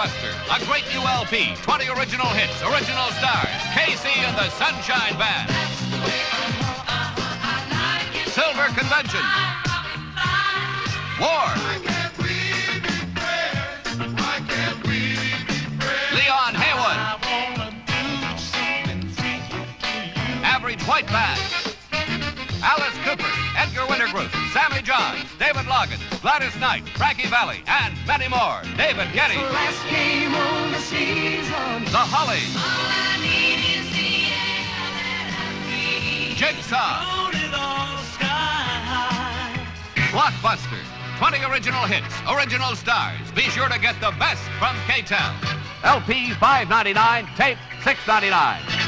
Blockbuster, a great new LP, 20 original hits, original stars, KC and the Sunshine Band. Silver Convention. War. Leon Haywood. Average White Band. Alice Cooper, Edgar Winter Group, Sammy Johns, David Loggins, Gladys Knight, Frankie Valli, and many more. David Geddes. The last game of the season. The Hollies. All I need is the air that I Jigsaw. Blockbuster. 20 original hits, original stars. Be sure to get the best from K-Tel. LP $5.99, tape $6.99.